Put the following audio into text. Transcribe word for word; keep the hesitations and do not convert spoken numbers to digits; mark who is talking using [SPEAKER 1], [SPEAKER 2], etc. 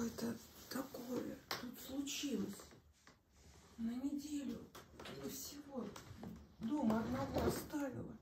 [SPEAKER 1] это такое тут случилось? На неделю всего дома одного оставила.